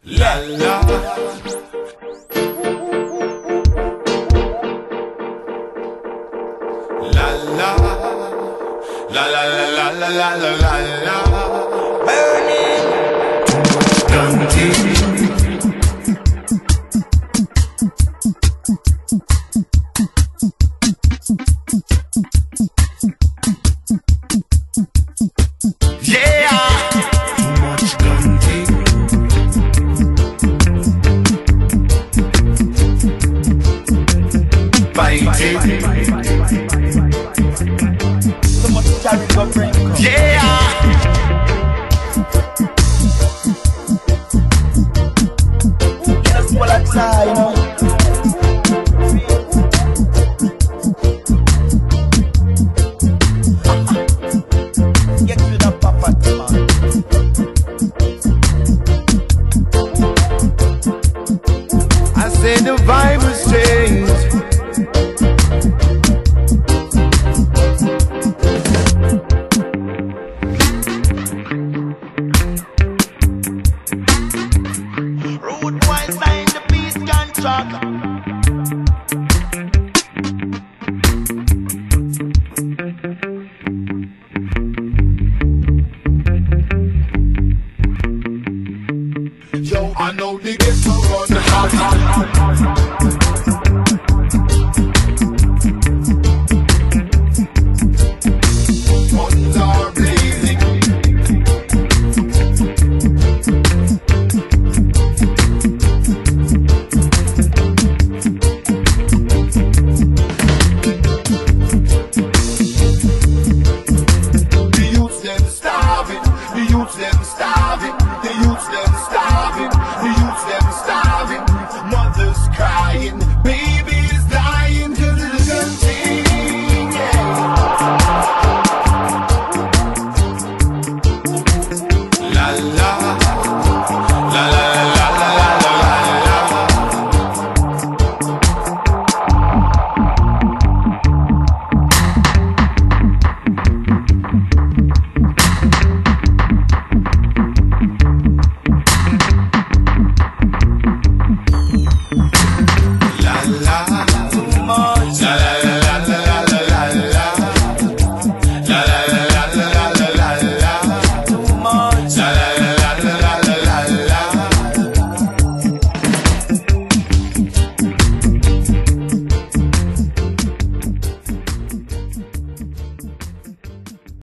La la. La la. La la la la la la la la. Burning. Gunty. So much carry go bring. Yeah. Yes, well I try, you know. Get to the papa, man. I say the vibe has changed. Road boys sign the peace contract. Yo, I know the ghetto run hot.